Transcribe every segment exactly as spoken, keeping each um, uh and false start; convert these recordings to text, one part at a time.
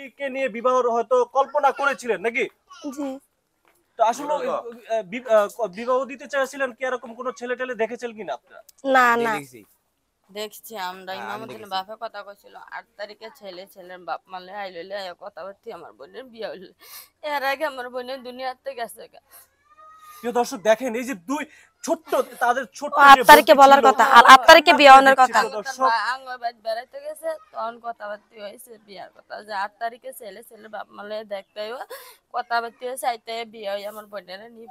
কে নিয়ে বিবাহ হয়তো কল্পনা করেছিলেন নাকি? জি। তো আসলে বিবাহ দিতে চাইছিলেন কি এরকম কোন ছেলে টেলে দেখেছেন কিনা আপনারা? না না দেখছি আমরা ইমামুদ্দিনের বাপে কথা কইছিল আট তারিখে ছেলে ছেলের বাপ মালে আইললে কথা বলতে আমার বোনের বিয়ে হইল। এর আগে আমার বোনের দুনিয়াতে গেছে। প্রিয় দর্শক দেখেন এই যে দুই ছোট্ট তাদের ছোট্ট আট তারিখে বলার কথা আর আট তারিখে বিয়ে হওয়ার কথা। আঙ্গবাদ বেড়াইতে গেছে তখন কথাবার্তি হয়েছে বিয়ার কথা যে আট তারিখে ছেলে ছেলের বাপ মালে দেখতে কথাবার্তি হয়েছে আইতে বিয়ে হয়ে আমার বোনের নিব।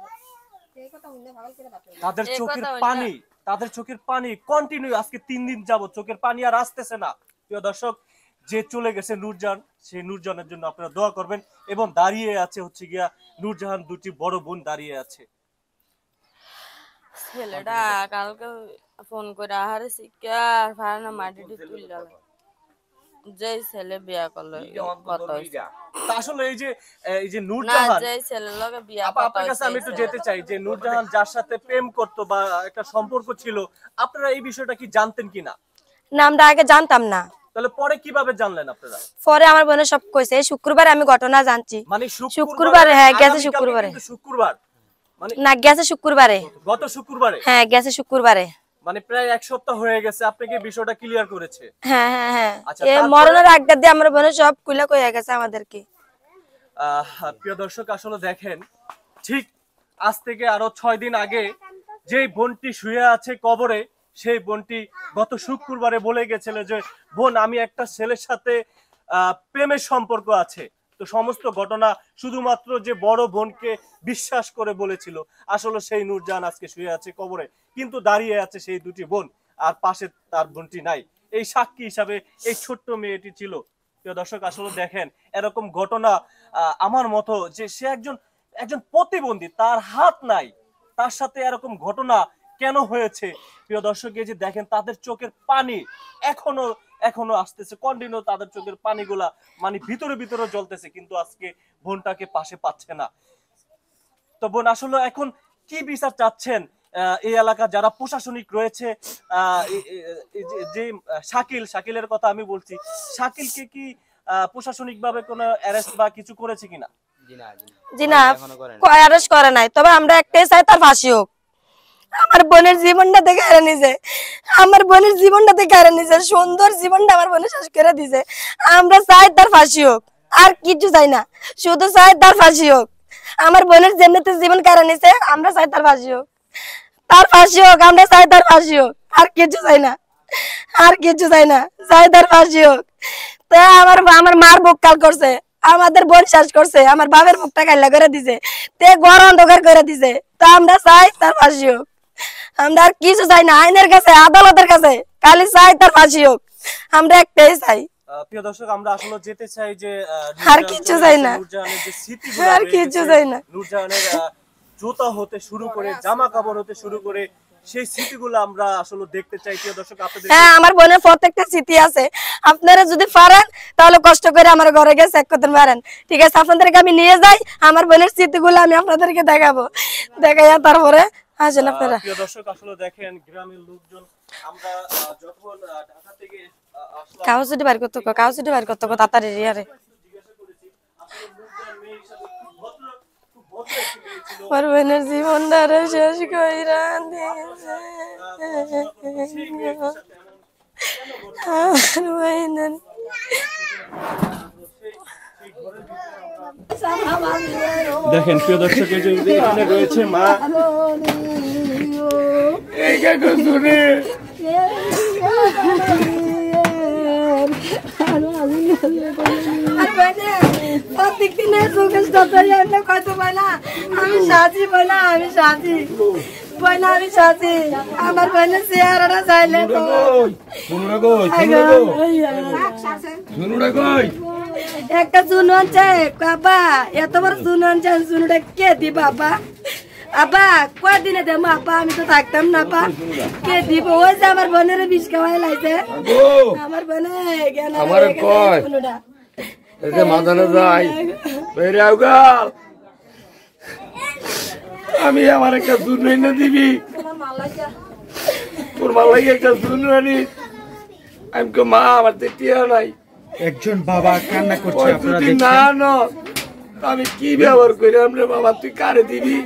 তাদের চোখের পানি তাদের চোখের পানি কন্টিনিউ আজকে তিন দিন যাবত চোখের পানি আর আসতেছে না। প্রিয় দর্শক যে চলে গেছে নূরজাহান সেই নূরজাহানের জন্য আপনারা দোয়া করবেন এবং দাঁড়িয়ে আছে হচ্ছে গিয়া নূরজাহান দুটি বড় বোন দাঁড়িয়ে আছে। ছেলেটা কালকে ফোন করে আহারে শিক্ষা আর ফারানা মাটিটি তুলল যে ছেলে বিয়া করলো কত আসলে এই যে এই যে নূরজাহান যে ছেলের লগে বিয়া আপনার কাছে আমি একটু যেতে চাই যে নূরজাহান যার সাথে প্রেম করতো বা একটা সম্পর্ক ছিল আপনারা এই বিষয়টা কি জানতেন কিনা? না আমরা আগে জানতাম না। তাহলে পরে কিভাবে জানলেন আপনারা? পরে আমার বোন সব কইছে শুক্রবার আমি ঘটনা জানছি। মানে শুক্রবার হ্যাঁ গেছে শুক্রবারে শুক্রবার মানে না গেছে শুক্রবারে গত শুক্রবারে হ্যাঁ গেছে শুক্রবারে মানে প্রায় এক সপ্তাহ হয়ে গেছে আপনাকে বিষয়টা ক্লিয়ার করেছে। হ্যাঁ হ্যাঁ হ্যাঁ এই মরণের আগে দিয়ে আমার বোন সব কইলা কইয়া গেছে আমাদেরকে। আহ প্রিয় দর্শক আসলে দেখেন ঠিক আজ থেকে আরো ছয় দিন আগে যেই বোনটি শুয়ে আছে কবরে সেই বোনটি গত শুক্রবারে বলে গেছিল যে বোন আমি একটা ছেলের সাথে আহ প্রেমের সম্পর্ক আছে। তো সমস্ত ঘটনা শুধুমাত্র যে বড় বোনকে বিশ্বাস করে বলেছিল আসলে সেই নূরজাহান আজকে শুয়ে আছে কবরে কিন্তু দাঁড়িয়ে আছে সেই দুটি বোন আর পাশে তার বোনটি নাই। এই সাক্ষী হিসাবে এই ছোট্ট মেয়েটি ছিল। প্রিয় দর্শক আসলে দেখেন এরকম ঘটনা আমার মতো যে সে একজন একজন প্রতিবন্ধী তার হাত নাই তার সাথে এরকম ঘটনা কেন হয়েছে? প্রিয় দর্শক এই যে দেখেন তাদের চোখের পানি এখনো এখনো আসতেছে কন্টিনিউ তাদের চোখের পানিগুলা মানে ভিতরে ভিতরে জ্বলতেছে কিন্তু আজকে বোনটাকে পাশে পাচ্ছে না। তো বোন আসলে এখন কি বিচার চাচ্ছেন এই এলাকা যারা প্রশাসনিক রয়েছে যে শাকিল শাকিলের কথা আমি বলছি শাকিলকে কি প্রশাসনিক ভাবে কোনো অ্যারেস্ট বা কিছু করেছে কিনা? জি না অ্যারেস্ট করে নাই তবে আমরা একটাই চাই তার ফাঁসি হোক। আমার বোনের জীবনটা থেকে হারা নিছে আমার বোনের জীবনটা থেকে হারা নিছে সুন্দর জীবনটা আমার বোনের শেষ করে দিছে। আমরা চাই তার ফাঁসি হোক আর কিছু চাই না শুধু চাই তার ফাঁসি হোক। আমার বোনের যেমনিতে জীবন কারা নিছে আমরা চাই তার ফাঁসি হোক তার ফাঁসি হোক আমরা চাই তার ফাঁসি হোক আর কিছু চাই না আর কিছু চাই না চাই তার ফাঁসি হোক। তো আমার আমার মার বুক কাল করছে আমাদের বোন শেষ করছে আমার বাবার মুখটা কাইলা করে দিছে তে ঘর অন্ধকার করে দিছে। তো আমরা চাই তার ফাঁসি হোক আমরা আর কিছু চাই না আইনের কাছে আদালতের কাছে খালি চাই তার ফাঁসি হোক আমরা একটাই চাই। প্রিয় দর্শক আমরা আসলে যেতে চাই যে আর কিছু চাই না নূরজাহানের যে স্মৃতিগুলো আর কিছু চাই না নূরজাহানের জুতা হতে শুরু করে জামা কাপড় হতে শুরু করে সেই স্মৃতিগুলো আমরা আসলে দেখতে চাই। প্রিয় দর্শক আপনাদের হ্যাঁ আমার বোনের প্রত্যেকটা স্মৃতি আছে আপনারা যদি পারেন তাহলে কষ্ট করে আমার ঘরে গিয়ে চেক করতে পারেন ঠিক আছে আপনাদেরকে আমি নিয়ে যাই আমার বোনের স্মৃতিগুলো আমি আপনাদেরকে দেখাবো দেখাইয়া তারপরে আসেন আপনারা। প্রিয় দর্শক আসলে দেখেন গ্রামের লোকজন আমরা যখন ঢাকা থেকে আসলাম কাগজটি বাইর করতে কো কাগজটি বাইর করতে কো তাড়াতাড়ি রিয়ারে জিজ্ঞাসা করেছি আসলে নূরজাহান মেয়ে হিসেবে খুব ভদ্র খুব ভদ্র একটি মেয়ে ছিল আমার বোনের জীবনটা শেষ কইরা দিয়েছে আমার বোনের দেখেন প্রিয় দর্শক এই যে এখানে রয়েছে মা এই কাকু শুনে আমি সাজি বলা আমি সাজি বইনা আমি সাজি আমার বোনের চেহারাটা চাইলে একটা চুনন চাই বাবা এত বড় চুনন চাই চুনুটা কে দি বাবা আবা কয়দিনে দেবো আপা আমি তো থাকতাম না আপা কে দিব ওই যে আমার বোনের বিষ খাওয়াই লাইছে আমার বোনে আমার কয় এতে মাদানে যাই বেরে আউগাল আমি আমার একটা দুধ এনে দিবি তোর মাল লাগে একটা দুধ আনি আমি কো মা আমার তো টিয়া নাই একজন বাবা কান্না করছে, আপনারা তুই না দেখছেন। না আমি কি ব্যবহার করি আমরা বাবা তুই কারে দিবি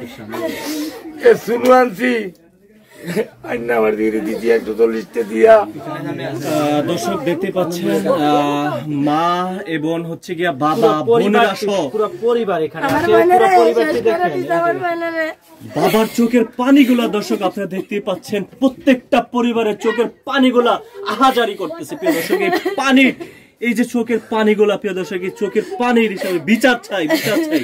এ শুনু আনছি আইনা আমার দিদি দিদি একটু তো লিস্টে দিয়া আহ, দর্শক দেখতে পাচ্ছেন আহ, মা এবং হচ্ছে গিয়া বাবা বোনেরা সহ পুরো পরিবার এখানে আমার আছে, বোনেরে পুরো পরিবারটি শেষ করে দেখেন। দিছে আমার বোনেরে। বাবার চোখের পানিগুলা দর্শক আপনারা দেখতে পাচ্ছেন, প্রত্যেকটা পরিবারের চোখের পানিগুলা আহাজারি করতেছে প্রিয় দর্শক। এই পানি, এই যে চোখের পানিগুলা প্রিয় দর্শক, এই চোখের পানির হিসাবে বিচার চাই, বিচার চাই।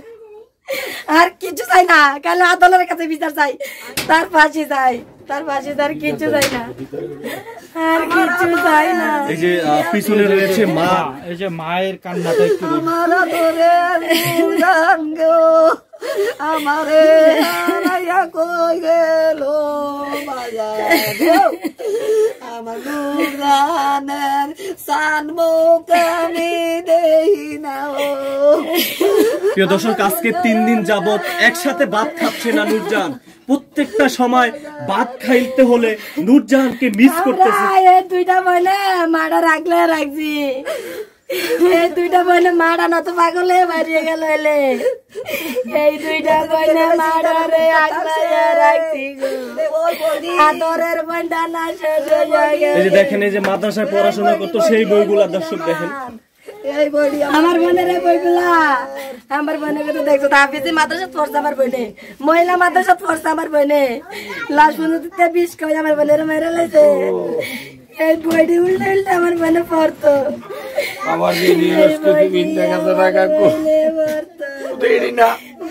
আর কিছু চাই না, কালে আদালতের কাছে বিচার চাই, তার ফাঁসি চাই, তার ফাঁসি তার কিছু চাই না, আর কিছু চাই না। এই যে আহ, পিছনে রয়েছে মা, এই যে মায়ের কান্নাটা একটু দেখুন। আমার তোরে মুরান গো, আমারে হারাইয়া কই গেল বাজার গো, আমার মুরানের সানমুখ আমি দেই না ও। প্রিয় দর্শক, আজকে তিন দিন যাবত একসাথে ভাত খাচ্ছে না নূরজাহান। প্রত্যেকটা সময় ভাত খাইতে হলে নূরজাহানকে মিস করতেছে। আমরা এই দুইটা বইলে মারা রাখলে রাখছি, এই দুইটা বইলে মারা নত পাগলে বাড়িয়ে গেল এলে, এই দুইটা বইলে মারা রে আগলাইয়া রাখছি গো, আদরের বইটা না শেষ হয়ে গেল। এই যে দেখেন, এই যে মাদ্রাসায় পড়াশোনা করতো সেই বইগুলা দর্শক দেখেন। আমার বোনের বইগুলা, আমার বোনের তো দেখছো হাফিজি মাদ্রাসা পড়ছে আমার বোনে, মহিলা মাদ্রাসা পড়ছে আমার বোনে, লাস্ট পর্যন্ত বিষ খাই আমার বোনের মেরে লেছে। এই বইটি উল্টে উল্টে আমার বোনে পড়তো, আমার দিদি তিন টাকা টাকা দেরি না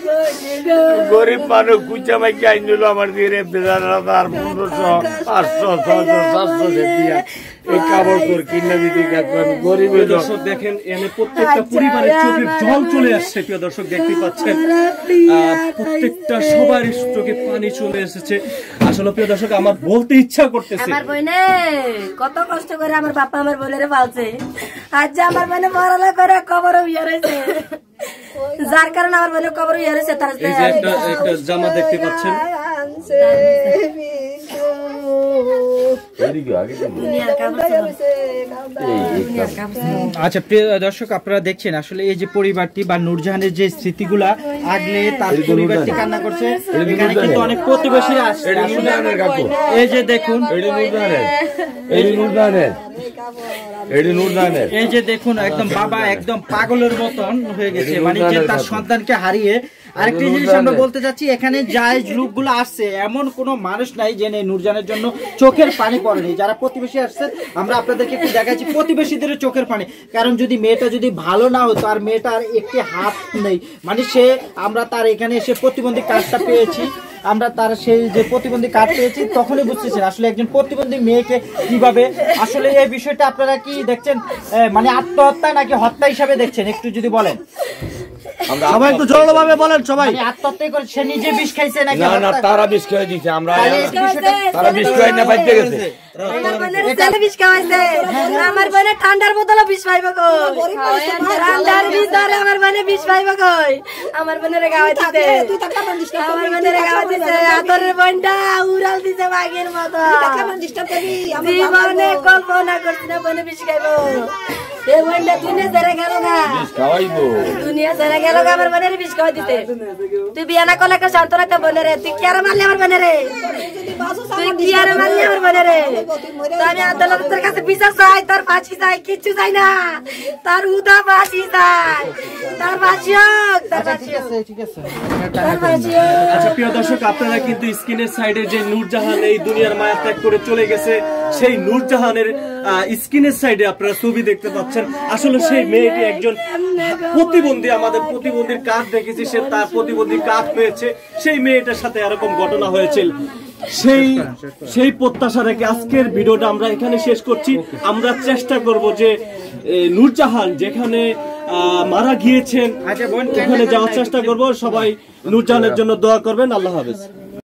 গরিব মানুষ কুচা মাইকে আইন দিল আমার দিয়ে বেজারা তার পনেরোশো পাঁচশো ছশো সাতশো দিয়া এই কাপড় তোর কিনে দিতে আমি গরিব প্রিয় দর্শক দেখেন, এনে প্রত্যেকটা পরিবারের চোখে জল চলে আসছে প্রিয় দর্শক দেখতে পাচ্ছেন। আহ, প্রত্যেকটা সবার চোখে পানি চলে এসেছে। আসলে প্রিয় দর্শক, আমার বলতে ইচ্ছা করতেছে, আমার বোনে কত কষ্ট করে আমার বাপা আমার বোনের পালছে, আজ যে আমার বোনে পড়ালে করে কবর ইয়ে রয়েছে, যার কারণে আমার বোনের কবর ইয়ে রয়েছে। তার এই যে একটা একটা জামা দেখতে পাচ্ছেন, আচ্ছা প্রিয় দর্শক, আপনারা দেখছেন আসলে এই যে পরিবারটি বা নূরজাহানের যে স্মৃতিগুলা আগলে তার পরিবারটি কান্না করছে। এখানে কিন্তু অনেক প্রতিবেশীরা আসছে। এই যে দেখুন, এই যে দেখুন, একদম বাবা একদম পাগলের মতন হয়ে গেছে, মানে যে তার সন্তানকে হারিয়ে। আরেকটি জিনিস আমরা বলতে চাচ্ছি, এখানে যাই লোকগুলো আসছে এমন কোনো মানুষ নাই যে নূরজাহানের জন্য চোখের পানি পড়েনি। যারা প্রতিবেশী আসছেন আমরা আপনাদেরকে একটু দেখাচ্ছি প্রতিবেশীদের চোখের পানি, কারণ যদি মেয়েটা যদি ভালো না হতো, আর মেয়েটার একটি হাত নেই, মানে সে আমরা তার এখানে এসে প্রতিবন্ধী কার্ডটা পেয়েছি, আমরা তার সেই যে প্রতিবন্ধী কার্ড পেয়েছি তখনই বুঝতেছেন আসলে একজন প্রতিবন্ধী মেয়েকে কিভাবে, আসলে এই বিষয়টা আপনারা কি দেখছেন, মানে আত্মহত্যা নাকি হত্যা হিসাবে দেখছেন একটু যদি বলেন। সবাই একটু জোরালোভাবে বলেন। সবাই আত্মহত্যা করে সে নিজে বিষ খাইছে নাকি? না না, তারা বিষ খেয়ে দিচ্ছে, আমরা তারা বিষ খাই না পাইতে গেছে। আমার বোনের ছেলে বিষ খাওয়াইছে, আমার বোনে ঠান্ডার বোতলে বিষ পাইব কই, ঠান্ডার ভিতরে আমার বোনে বিষ পাইব কই, আমার বোনের খাওয়াইছে, আমার বোনের খাওয়াইছে, আদরের বোনটা উড়াল দিছে বাঘের মতো, জীবনে কল্পনা করছি না বোনে বিষ খাইব। এই বোনটা দুনিয়া ছেড়ে গেল না, দুনিয়া ছেড়ে গেল, আমার বোনের বিষ খাওয়াই দিতে। তুই বিয়া না করলে একটা শান্ত রাখতে বোনের, তুই কি আর মারলি আমার বোনের, তুই কি আর মারলি আমার বোনের। আমি আদালতের কাছে বিচার চাই, তার ফাঁসি চাই, কিচ্ছু চাই না, তার উদা ফাঁসি চাই, তার ফাঁসি হোক, তার ফাঁসি হোক, তার ফাঁসি হোক। আচ্ছা প্রিয় দর্শক, আপনারা কিন্তু স্ক্রিনের সাইডে যে নূরজাহান এই দুনিয়ার মায়া ত্যাগ করে চলে গেছে, সেই নূরজাহানের স্ক্রিনের সাইডে আপনারা ছবি দেখতে পাচ্ছেন। আসলে সেই মেয়েটি একজন প্রতিবন্ধী, আমাদের প্রতিবন্ধীর কার্ড দেখেছি, সে তার প্রতিবন্ধী কার্ড পেয়েছে, সেই মেয়েটার সাথে এরকম ঘটনা হয়েছিল। সেই সেই প্রত্যাশা রেখে আজকের ভিডিওটা আমরা এখানে শেষ করছি। আমরা চেষ্টা করব যে নূরজাহান যেখানে মারা গিয়েছেন ওখানে যাওয়ার চেষ্টা করব। সবাই নূরজাহানের জন্য দোয়া করবেন। আল্লাহ হাফেজ।